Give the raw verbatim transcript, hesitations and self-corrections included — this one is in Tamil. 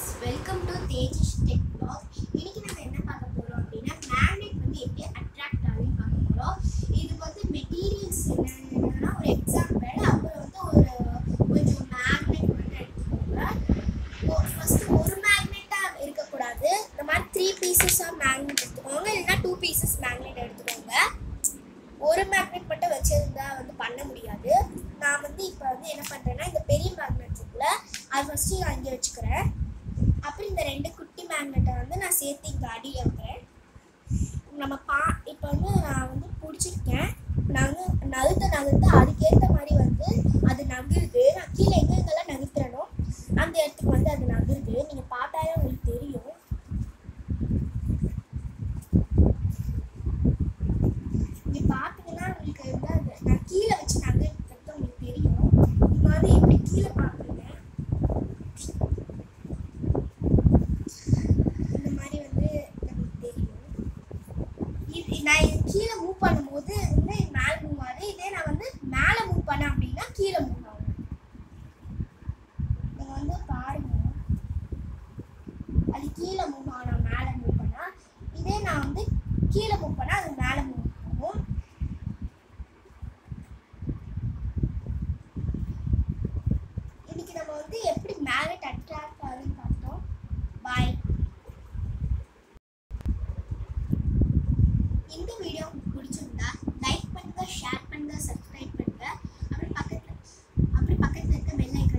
guys, welcome to Tejish Tech Vlog. இன்னைக்கு நம்ம என்ன பார்க்க போறோம் அப்படினா magnet வந்து எப்படி attract ஆகுதுன்னு பார்க்க போறோம். இது வந்து மெட்டீரியல்ஸ் என்னன்னா ஒரு எக்ஸாம்பிள் அப்புறம் வந்து ஒரு கொஞ்சம் magnet வந்து எடுத்துக்கோங்க. ஃபர்ஸ்ட் ஒரு மேக்னெட்டா இருக்க கூடாது. இந்த மாதிரி three pieces ஆ magnet எடுத்துக்கோங்க இல்லனா two pieces magnet எடுத்துக்கோங்க. ஒரு மேக்னெட் மட்டும் வச்சிருந்தா வந்து பண்ண முடியாது. நான் வந்து இப்போ வந்து என்ன பண்றேன்னா இந்த பெரிய மேக்னெட் இருக்குல அது ஃபர்ஸ்ட் நான் இங்க வச்சுக்கிறேன். அப்புறம் இந்த ரெண்டு குட்டி மேக்னெட்டை வந்து நான் சேர்த்து இங்க அடியில வைக்கிறேன். நம்ம பா இப்போ வந்து நான் வந்து பிடிச்சிருக்கேன். நான் வந்து நகர்த்த நகர்த்த அதுக்கேற்ற மாதிரி வந்து அது நகருது. நான் கீழே எங்க எங்கெல்லாம் நகர்த்துறனோ அந்த இடத்துக்கு வந்து அது நகருது. நீங்க பார்த்தாலே உங்களுக்கு தெரியும். நீங்க பார்த்தீங்கன்னா உங்களுக்கு வந்து நான் கீழே வச்சு நகர்த்துறது உங்களுக்கு தெரியும். இந்த மாதிரி எப்படி கீழே பார்க்குறீங்க இந்த மாதிரி வந்து நமக்கு தெரியும். இது நான் கீழே மூவ் பண்ணும்போது வந்து மேலே மூவ் ஆகுது. இதே நான் வந்து மேலே மூவ் பண்ணேன் அப்படின்னா கீழே மூவ் ஆகும். நீங்கள் வந்து பாருங்க அது கீழே மூவ் ஆகும் மேலே மூவ் பண்ணா. இதே நான் வந்து கீழே மூவ் பண்ணா அது மேலே மூவ் ஆகும். இன்னைக்கு நம்ம வந்து எப்படி மேக்னெட் அட்ராக்ட் ஆகுதுன்னு பார்த்தோம். பாய். இந்த வீடியோ உங்களுக்கு பிடிச்சிருந்தா லைக் பண்ணுங்க, ஷேர் பண்ணுங்க, சப்ஸ்கிரைப் பண்ணுங்க. அப்புறம் பக்கத்துல அப்புறம் பக்கத்துல இருக்க பெல் ஐகான்